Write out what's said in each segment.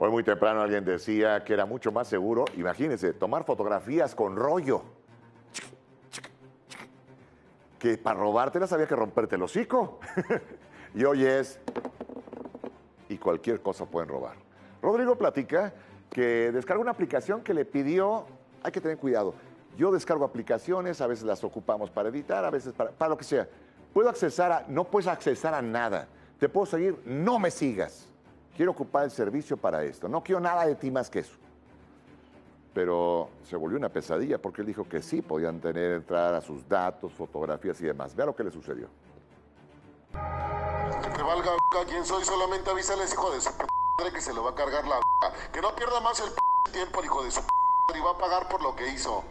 Hoy muy temprano alguien decía que era mucho más seguro, imagínense, tomar fotografías con rollo. Que para robártelas había que romperte el hocico. Y hoy es... Y cualquier cosa pueden robar. Rodrigo platica que descargó una aplicación que le pidió... Hay que tener cuidado. Yo descargo aplicaciones, a veces las ocupamos para editar, a veces para lo que sea. Puedo accesar a... No puedes accesar a nada. Te puedo seguir, no me sigas. Quiero ocupar el servicio para esto. No quiero nada de ti más que eso. Pero se volvió una pesadilla porque él dijo que sí, podían tener entrada a sus datos, fotografías y demás. Vea lo que le sucedió. Que te valga quién soy, solamente avísales, hijo de su madre, que se lo va a cargar la que no pierda más el tiempo el hijo de su y va a pagar por lo que hizo.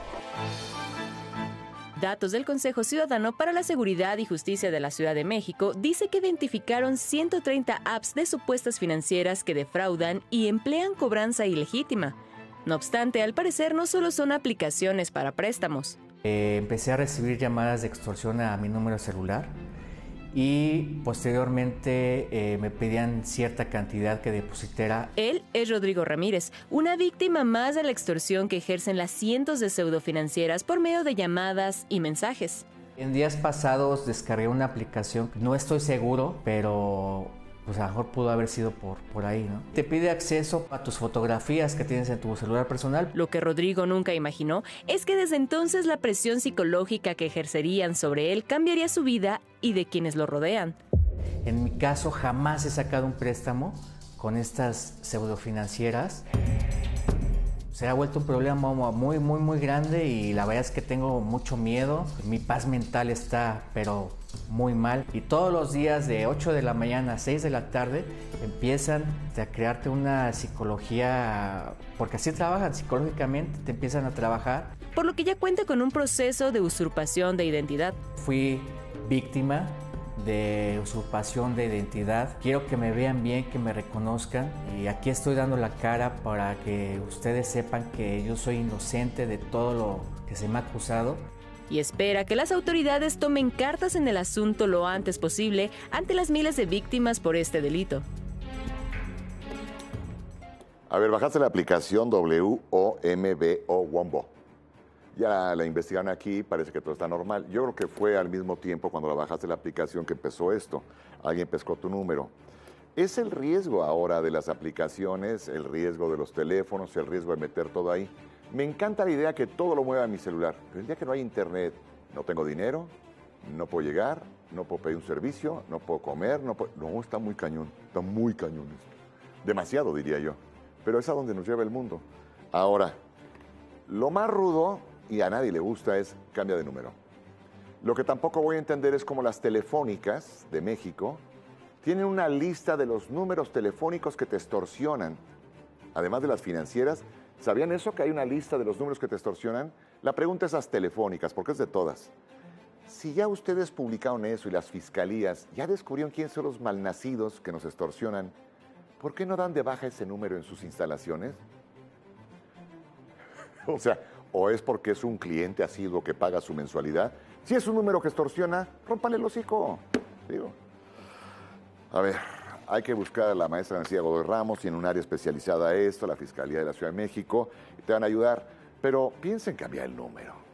Datos del Consejo Ciudadano para la Seguridad y Justicia de la Ciudad de México dice que identificaron 130 apps de supuestas financieras que defraudan y emplean cobranza ilegítima. No obstante, al parecer no solo son aplicaciones para préstamos. Empecé a recibir llamadas de extorsión a mi número celular y posteriormente me pedían cierta cantidad que depositara. Él es Rodrigo Ramírez, una víctima más de la extorsión que ejercen las cientos de pseudofinancieras por medio de llamadas y mensajes. En días pasados descargué una aplicación, no estoy seguro, pero pues a lo mejor pudo haber sido por ahí, ¿no? Te pide acceso a tus fotografías que tienes en tu celular personal. Lo que Rodrigo nunca imaginó es que desde entonces la presión psicológica que ejercerían sobre él cambiaría su vida y de quienes lo rodean. En mi caso jamás he sacado un préstamo con estas pseudofinancieras. Se ha vuelto un problema muy grande y la verdad es que tengo mucho miedo. Mi paz mental está, pero muy mal. Y todos los días de 8 de la mañana a 6 de la tarde empiezan a crearte una psicología, porque así trabajan psicológicamente, te empiezan a trabajar. Por lo que ya cuenta con un proceso de usurpación de identidad. Fui víctima de usurpación de identidad. Quiero que me vean bien, que me reconozcan y aquí estoy dando la cara para que ustedes sepan que yo soy inocente de todo lo que se me ha acusado. Y espera que las autoridades tomen cartas en el asunto lo antes posible ante las miles de víctimas por este delito. A ver, bajaste la aplicación WOMBO. Ya la investigaron aquí, parece que todo está normal. Yo creo que fue al mismo tiempo cuando la bajaste la aplicación que empezó esto. Alguien pescó tu número. Es el riesgo ahora de las aplicaciones, el riesgo de los teléfonos, el riesgo de meter todo ahí. Me encanta la idea que todo lo mueva a mi celular, pero el día que no hay internet, no tengo dinero, no puedo llegar, no puedo pedir un servicio, no puedo comer, no, está muy cañón esto. Demasiado, diría yo. Pero es a donde nos lleva el mundo. Ahora, lo más rudo, y a nadie le gusta, es cambia de número. Lo que tampoco voy a entender es cómo las telefónicas de México tienen una lista de los números telefónicos que te extorsionan. Además de las financieras, ¿sabían eso? Que hay una lista de los números que te extorsionan. La pregunta es las telefónicas, porque es de todas. Si ya ustedes publicaron eso y las fiscalías ya descubrieron quiénes son los malnacidos que nos extorsionan, ¿por qué no dan de baja ese número en sus instalaciones? O sea, o es porque es un cliente asiduo que paga su mensualidad. Si es un número que extorsiona, rómpale el hocico. Digo. A ver, hay que buscar a la maestra García Godoy Ramos, tiene un área especializada a esto, la Fiscalía de la Ciudad de México, y te van a ayudar. Pero piensen en cambiar el número.